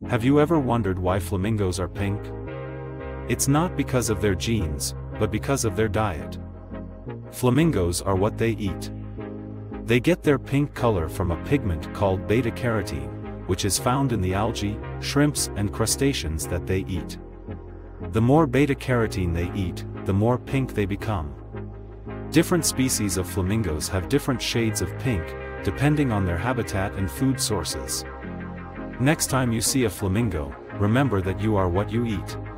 Have you ever wondered why flamingos are pink? It's not because of their genes, but because of their diet. Flamingos are what they eat. They get their pink color from a pigment called beta-carotene, which is found in the algae, shrimps and crustaceans that they eat. The more beta-carotene they eat, the more pink they become. Different species of flamingos have different shades of pink, depending on their habitat and food sources. Next time you see a flamingo, remember that you are what you eat.